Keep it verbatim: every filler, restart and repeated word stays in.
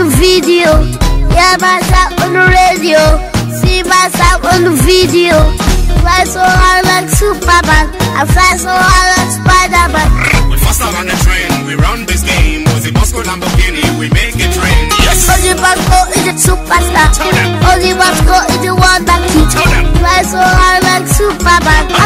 the video. Hear myself on the radio. See myself on the video. Fly so high like Superman. I fly so high like Spider-Man. We're faster than the train. We run this game. Was it Bosco Lamborghini? We make it rain. Yes. Only Bosco is a superstar. Only Bosco is the one that keeps. Fly so high like Superman.